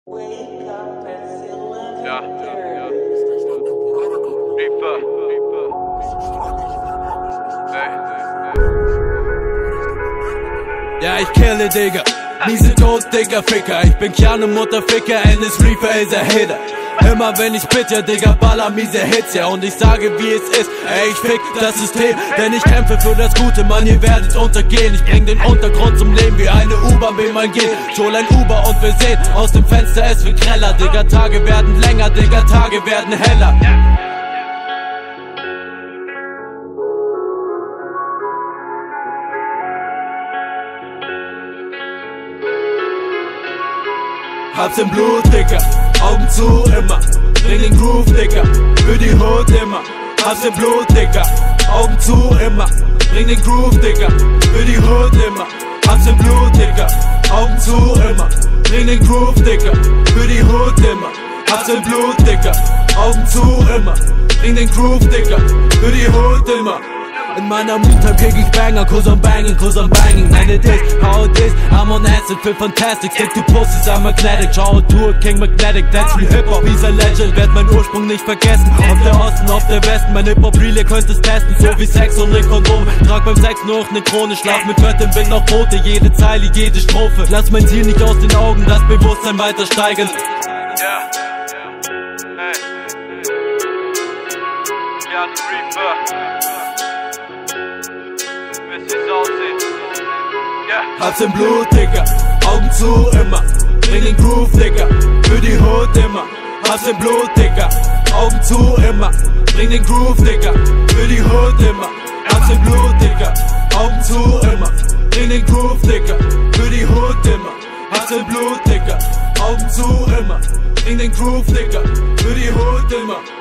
Ja. Reaper. Ja, ich kille, Digga. Miese Tod, dicker Ficker. Ich bin Keanu, Mutterficker, Ennis Reaper is a Hitter. Immer wenn ich spit, ja Digga, baller miese Hits, ja. Und ich sage wie es ist, ey, ich fick das System. Denn ich kämpfe für das Gute, Mann, ihr werdet untergehen. Ich bring den Untergrund zum Leben wie eine U-Bahn, will man gehen. Ich hol ein Uber und wir sehen aus dem Fenster, es wird greller. Digga, Tage werden länger, Digga, Tage werden heller. Hab's im Blut, Dicker, Augen zu immer. Bring den Groove, Dicker, für die Hood immer. Hab's im Blut, Dicker, Augen zu immer. Bring den Groove, Dicker, für die Hood immer. Hab's im Blut, Dicker, Augen zu immer. Bring den Groove, Dicker, für die Hood immer. Hab's im Blut, Dicker, Augen zu immer. Bring den Groove, Dicker, für die Hood immer. In meiner Mut-Time kick ich Banger, cause I'm banging. Meine Days, how it is, I'm on acid, feel fantastic. Stick to pussies, I'm magnetic. Ciao, Tour, King Magnetic, that's real Hip-Hop. He's a legend, werd mein Ursprung nicht vergessen. Auf der Osten, auf der Westen, mein Hip-Hop-Reel, ihr könnt es testen. So wie Sex und ne Kondom. Trag beim Sex nur noch ne Krone, schlaf mit Göttin, bin noch Bote. Jede Zeile, jede Strophe. Lass mein Ziel nicht aus den Augen, das Bewusstsein weiter steigern. Ja. Hey. Keanu Reaper. Hab's im Blut, Digga, Augen zu immer. Bring den Groove, Digga, für die Hood immer. Hab's im Blut, Digga, Augen zu immer. Bring den Groove, Digga, für die Hood immer. Hab's im Blut, Digga, Augen zu immer. Bring den Groove, Digga, für die Hood immer. Hab's im Blut, Digga, Augen zu immer. Bring den Groove, Digga, für die Hood immer.